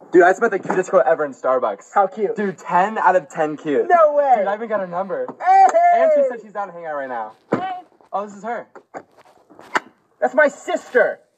Dude, I spent the cutest girl ever in Starbucks. How cute? Dude, 10 out of 10 cute. No way. Dude, I even got her number. Hey. And she said she's down to hang out right now. Hey. Oh, this is her. That's my sister.